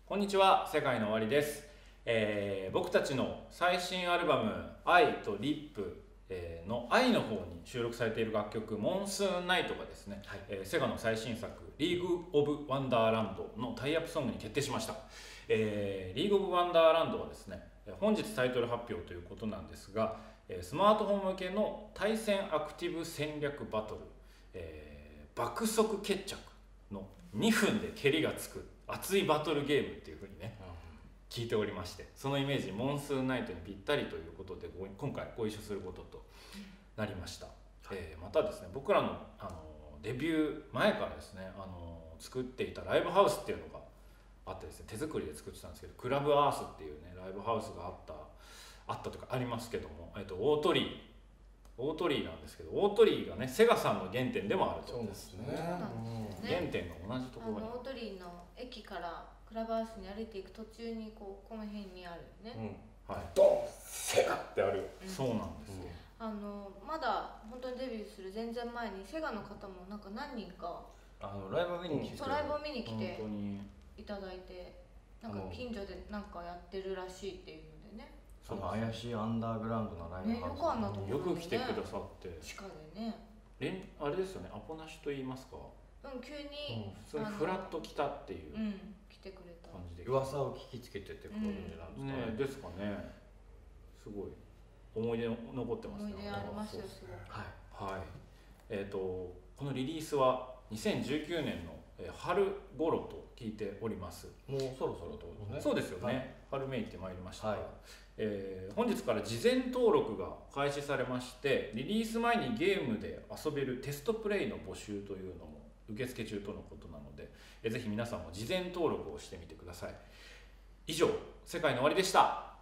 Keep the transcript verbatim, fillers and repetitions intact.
こんにちは、世界の終わりです。えー僕たちの最新アルバム「愛とリップ」えーの「愛」の方に収録されている楽曲「モンスーンナイト」がですね、 はいえーセガの最新作「リーグ・オブ・ワンダーランド」のタイアップソングに決定しました。えーリーグ・オブ・ワンダーランドはですね、本日タイトル発表ということなんですが、えースマートフォン向けの対戦アクティブ戦略バトル、えー爆速決着のにふんで蹴りがつく熱いバトルゲームっていう風にね聞いておりまして、そのイメージモンスーンナイトにぴったりということでご今回ご一緒することとなりました。えーまたですね、僕らのあのデビュー前からですね、あの作っていたライブハウスっていうのがあってですね、手作りで作ってたんですけど、クラブアースっていうねライブハウスがあったあったとかありますけども、えっと大鳥居大鳥居なんですけど、大鳥居がねセガさんの原点でもあると。 そうですね。 原点が同じところにあの大鳥居の駅からクラブハウスに歩いていく途中にこうこの辺にあるね、 うん。 はい、 ドンセガってある。 うんそうなんですよ。 あのまだ本当にデビューする全然前にセガの方もなんか何人かあのライブ見に来て。 そうライブを見に来本て当にいただいて、なんかあの近所でなんかやってるらしいっていうのでね。 その怪しいアンダーグラウンドのライブね、よくあんなとこよく来てくださって、 地下でね、 れんあれですよね、アポなしと言いますか、 うん、急に、 普通にフラッと来たっていううん来てくれた。 感じで、 噂を聞きつけてってこういうんじゃないですかね。 ねですかね。すごい思い出残ってますね。 思い出ありますよそうすごく。 はい。 はい。えっ、とこのリリースはにせんじゅうきゅうねんのえー春頃と聞いております。 もうそろそろってことですね。 そうですよね、 はい春めいてまいりましたが、 はいえー本日から事前登録が開始されまして、リリース前にゲームで遊べるテストプレイの募集というのも受付中とのことなので、えーぜひ皆さんも事前登録をしてみてください。以上、世界の終わりでした。